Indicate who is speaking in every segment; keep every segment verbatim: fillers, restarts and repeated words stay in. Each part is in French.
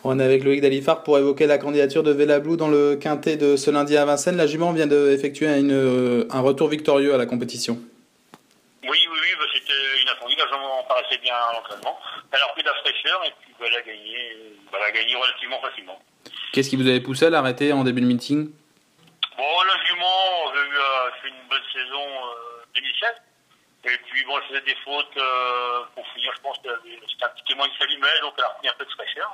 Speaker 1: On est avec Loïc Dalifard pour évoquer la candidature de Vela Blue dans le quintet de ce lundi à Vincennes. La jument vient d'effectuer une, euh, un retour victorieux à la compétition.
Speaker 2: Oui, oui, oui, bah, c'était inattendu. La jument paraissait bien à l'entraînement. Elle a repris de la fraîcheur et puis bah, elle, a gagné, bah, elle a gagné relativement facilement.
Speaker 1: Qu'est-ce qui vous avait poussé à l'arrêter en début de meeting?
Speaker 2: Bon, la jument avait eu euh, fait une bonne saison euh, deux mille sept. Et puis bon, elle faisait des fautes euh, pour finir. Je pense que c'était un petit témoin qui s'allumait, donc elle a repris un peu de fraîcheur.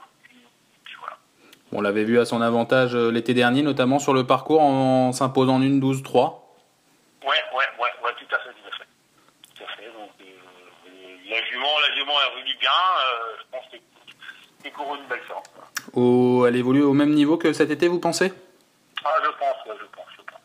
Speaker 1: On l'avait vu à son avantage l'été dernier, notamment sur le parcours en s'imposant en une douze trois.
Speaker 2: Ouais, ouais, ouais, ouais, tout à fait, tout à fait. Tout à fait. Donc, euh, la jument, la jument est revenue bien. Euh, je pense que c'est couru une belle chance.
Speaker 1: Au, elle évolue au même niveau que cet été, vous pensez?
Speaker 2: Ah, je pense, ouais, je pense, je pense.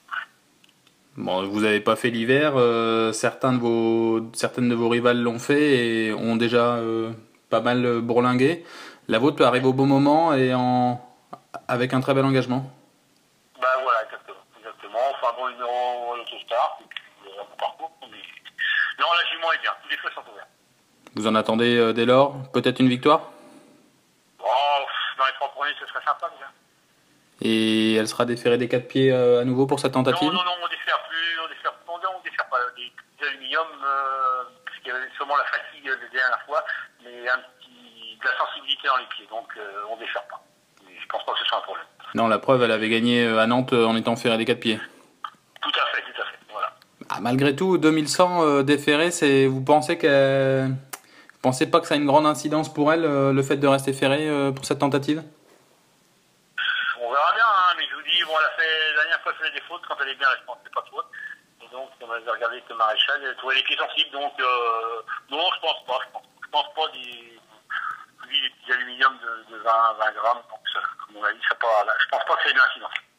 Speaker 1: Bon, vous n'avez pas fait l'hiver. Euh, certains de vos, certaines de vos rivales l'ont fait et ont déjà euh, pas mal bourlingué. La vôtre peut arriver au bon moment et en, avec un très bel engagement.
Speaker 2: Bah voilà, exactement. Exactement. Enfin bon, une euro l'autostar, et puis euh, un bon parcours. Mais... Non, la jument est bien. Tous les feux sont ouverts.
Speaker 1: Vous en attendez euh, dès lors? Peut-être une victoire?
Speaker 2: Oh, dans les trois premiers, ce serait sympa déjà.
Speaker 1: Et elle sera déférée des quatre pieds euh, à nouveau pour cette tentative?
Speaker 2: Non, non, non, on défère plus, on défère plus, on défère pas des, des aluminium, euh, parce qu'il y avait sûrement la fatigue euh, la dernière fois, mais un petit, de la sensibilité dans les pieds, donc euh, on défère pas. Mais je pense pas que ce soit un problème.
Speaker 1: Non, la preuve, elle avait gagné euh, à Nantes euh, en étant ferrée des quatre pieds.
Speaker 2: Tout à fait, tout à fait, voilà.
Speaker 1: Ah, malgré tout, deux mille cent euh, déféré, c'est, vous pensez que, vous pensez pas que ça a une grande incidence pour elle, euh, le fait de rester ferrée euh, pour cette tentative?
Speaker 2: On verra bien, hein, mais je vous dis, bon, elle a fait, la dernière fois, elle faisait des fautes, quand elle est bien, je pense que c'est pas de faute. Et donc, on avait regardé avec le maréchal, elle trouvait les pieds sensibles, donc, euh, non, je pense pas, je pense, je pense pas des, oui, des petits aluminium de, de vingt, vingt grammes, donc, ça, à mon avis, ça pas, je pense pas que c'est de l'incidence.